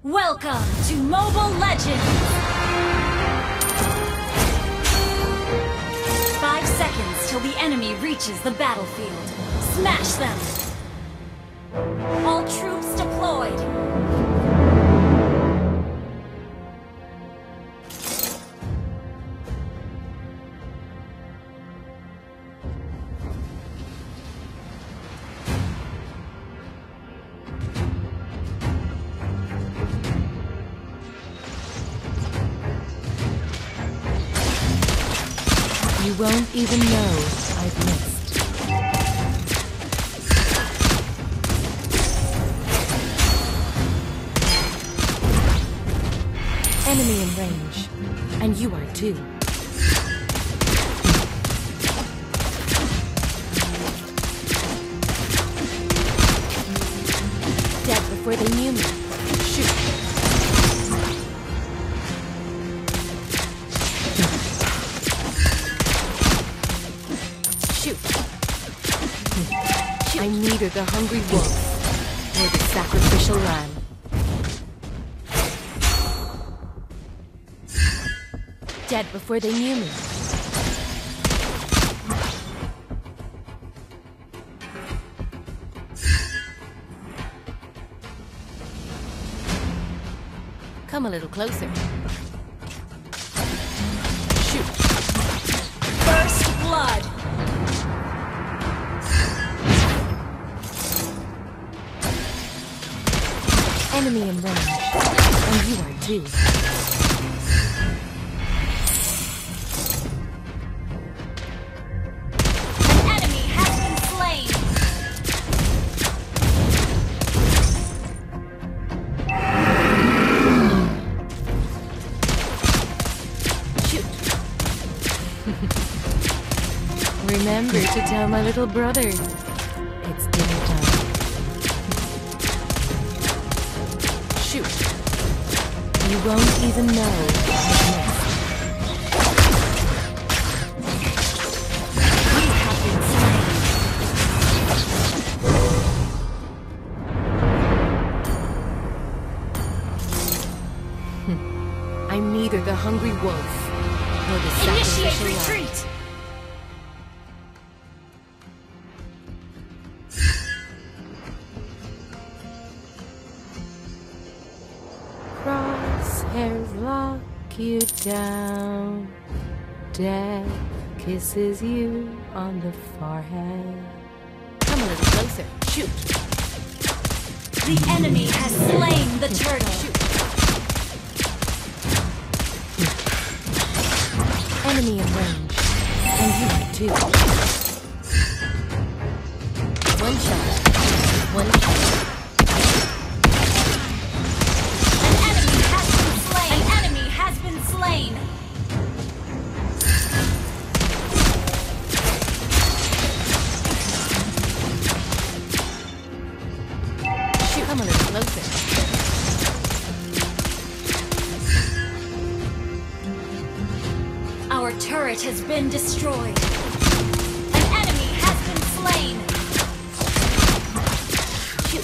Welcome to Mobile Legends! 5 seconds till the enemy reaches the battlefield. Smash them! All troops deployed! You won't even know I've missed. Enemy in range, and you are too. Dead before they knew me. Shoot. I'm neither the hungry wolf nor the sacrificial lamb. Dead before they knew me. Come a little closer. Shoot. First blood! Enemy in range, and you are too. An enemy has been slain! Shoot! Remember to tell my little brother it's dinner time. Shoot. You won't even know I've missed. You have been slain! I'm neither the hungry wolf nor the Initiate sacrificial lamb. retreat! Crosshairs lock you down. Death kisses you on the forehead. Come a little closer. Shoot. The enemy has slain the turtle! Shoot. Enemy in range, and you are too. One shot. One shot. An enemy has been slain! Shoot. Come a little closer. Our turret has been destroyed. An enemy has been slain. Shoot.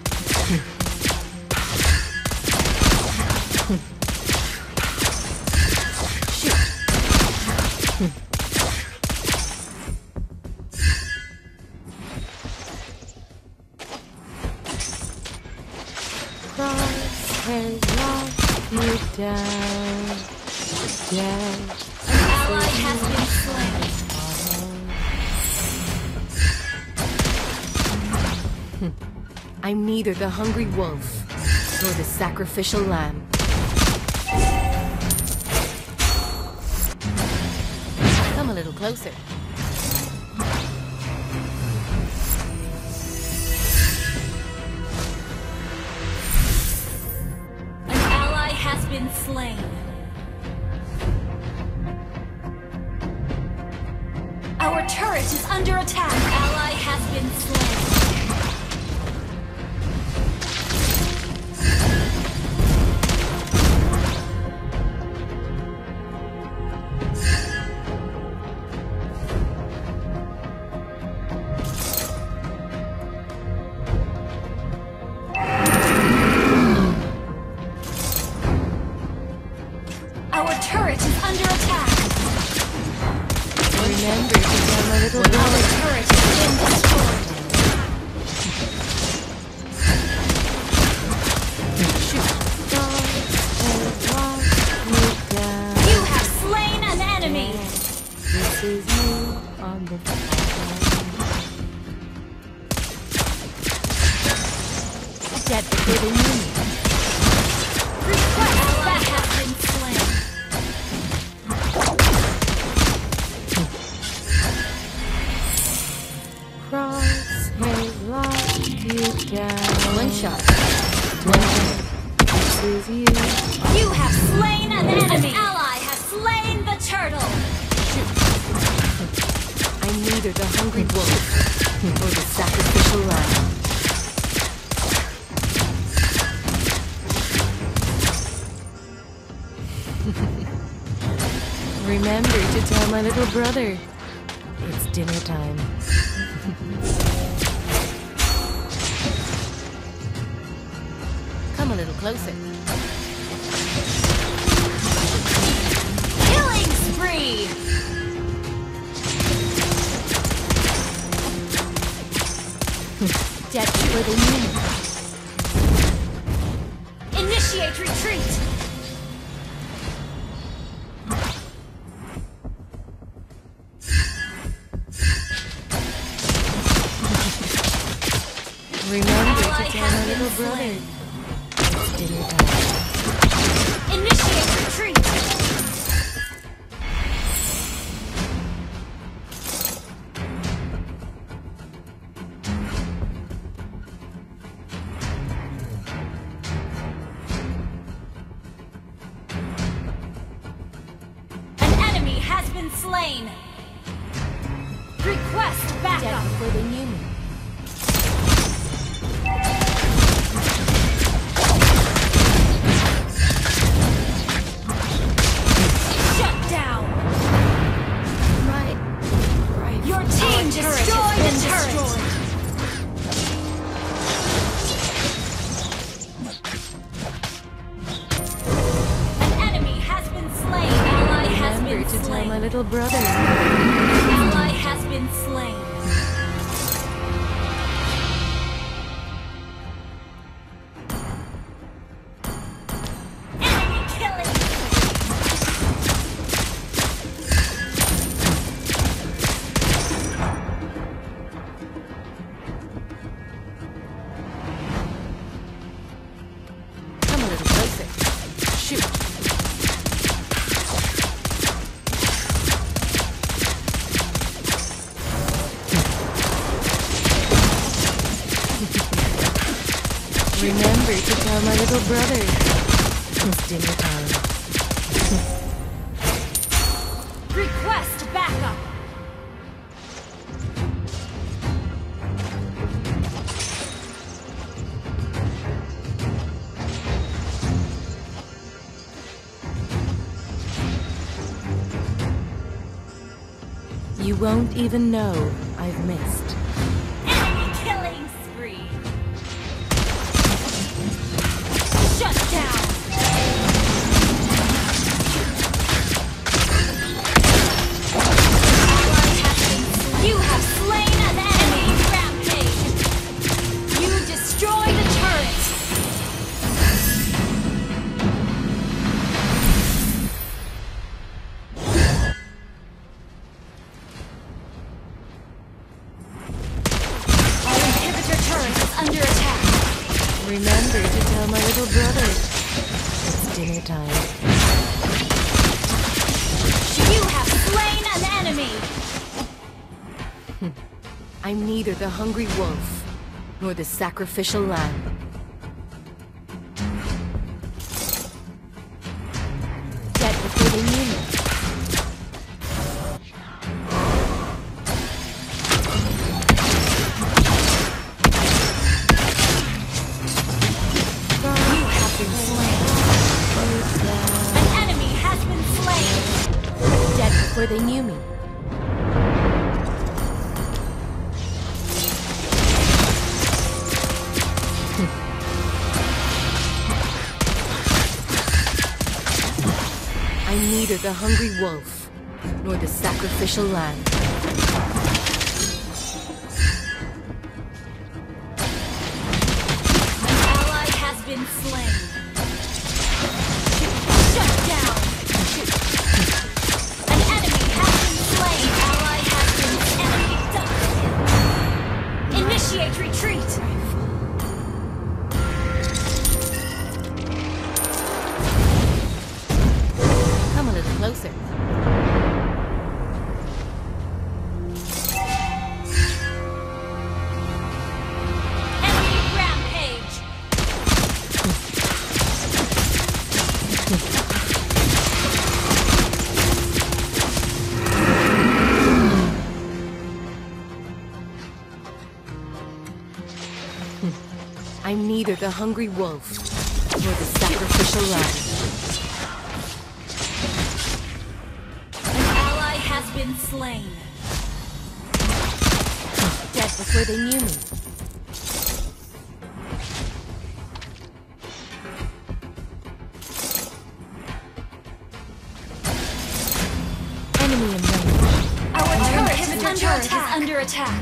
Crosshairs lock you down. Death. An ally has been slain. I'm neither the hungry wolf nor the sacrificial lamb. Come a little closer. An ally has been slain. Our turret is under attack. An ally has been slain. Remember to tell my little brother. Our turret has been destroyed. You have slain an enemy. This is you on the dead before they knew me. Request that has been slain. Cross has locked you down. One shot. One hit. This is you. You have slain an enemy. An ally has slain the turtle. I'm neither the hungry wolf nor the sacrificial lamb. Remember to tell my little brother. It's dinner time. Come a little closer. Killing spree. Dead before they knew me. Initiate retreat. Remember to Ally tell has my been little brother. slain. It's dinner time. Initiate retreat. An enemy has been slain. Request Dead backup. before they knew me. Shut down. My Your team destroyed the turret. An enemy has been slain. Ally has remember been to tell slain. my little brother. Ally has been slain. Enemy killing. Come a little closer. Shoot. Remember to tell my little brother. It's dinner time. Request backup. You won't even know I've missed. Enemy killing spree. Shut down. Ally has been slain. You have slain an enemy. Rampage. You destroyed a turret. Our inhibitor turret is under attack. Remember to tell my little brother. It's dinner time. You have slain an enemy. I'm neither the hungry wolf nor the sacrificial lamb. Dead before they knew me. You have been slain. An enemy has been slain. Dead before they knew me. I'm neither the hungry wolf nor the sacrificial lamb. An ally has been slain. Shut down. An enemy has been slain. Ally has been enemy double kill. Initiate retreat. Come a little closer. Enemy rampage. I'm neither the hungry wolf nor the sacrificial lamb. An ally has been slain. Dead before they knew me. Enemy in range. Our turret is under attack.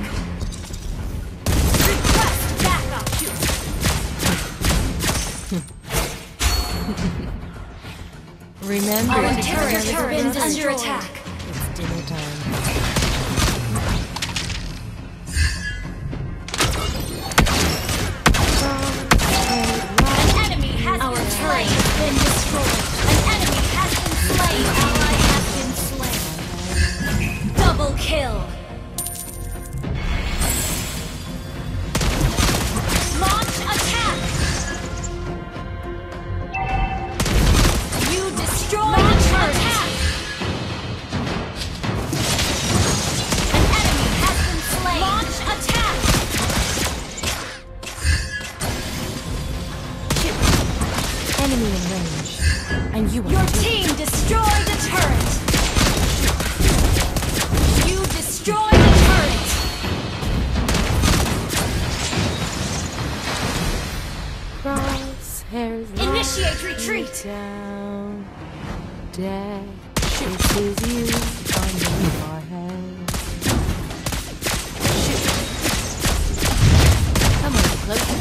Request backup. Remember Our to turret turn has been under destroyed. attack. It's dinner time. An enemy has been slain. Been destroyed. An enemy has been slain. Ally has been slain. Double kill. Launch attack. You destroyed the turret. An enemy has been slain. Launch attack. Enemy in range. And you are Your team destroyed the turret! You destroyed the turret! crosshairs. Initiate retreat! Down. Dead. This is you on your forehead. Shoot. Come a little closer.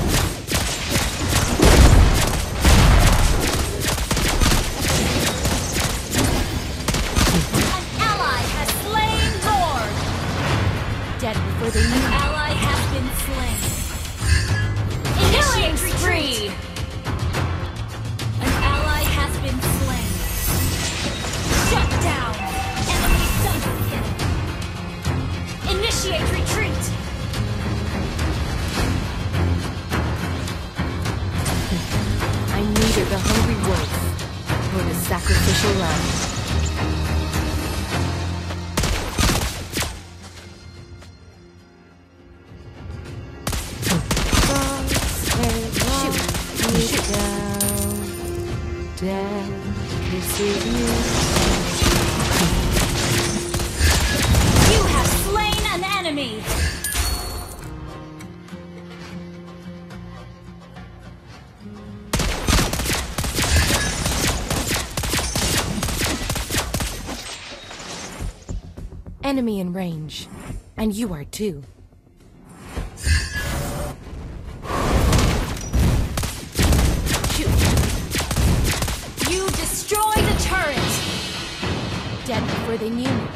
An ally has slain Lord! Dead before they An knew. ally has been slain. Initiate retreat! An ally has been slain. Shut down! Enemy double kill. Initiate retreat! I'm neither the hungry wolf nor the sacrificial lamb. Shoot down. Dead. This is you. You have slain an enemy! Enemy in range. And you are too. Shoot. You destroyed a turret! Dead before they knew me.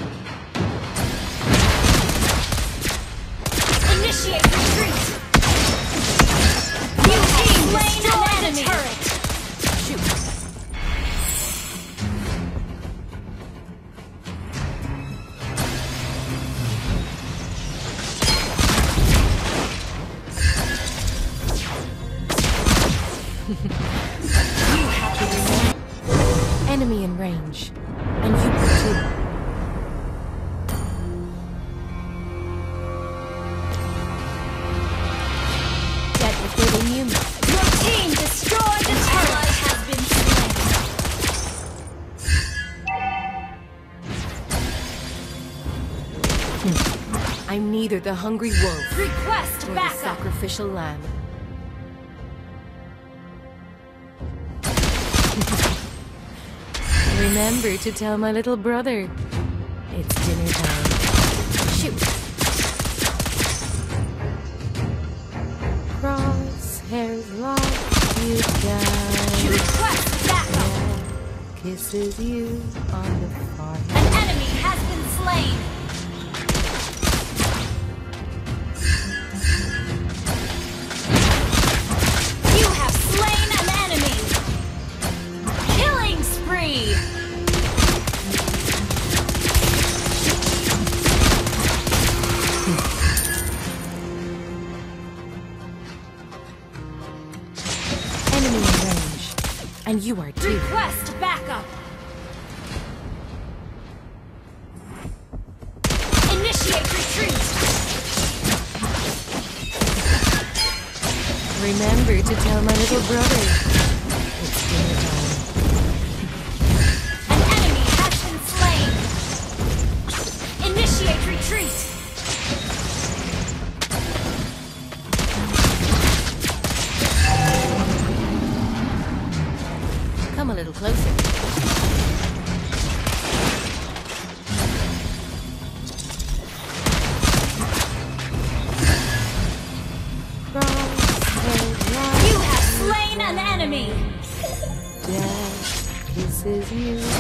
Initiate retreat! You team slain an enemy! Turret. Shoot. You have been slain. Enemy in range. And you are too. Dead before they knew me. Your team destroyed the turret! Ally has been slain. I'm neither the hungry wolf Request nor the backup! sacrificial lamb. Remember to tell my little brother. It's dinner time. Shoot! Crosshairs lock you down. Request backup! Kisses you on the forehead. An enemy has been slain! You have slain an enemy! Killing spree! Enemy in range. And you are too. Request backup! Initiate retreat! Remember to tell my little brother. It's dinner time. An enemy has been slain! Initiate retreat! Come a little closer. You have slain an enemy! Death kisses you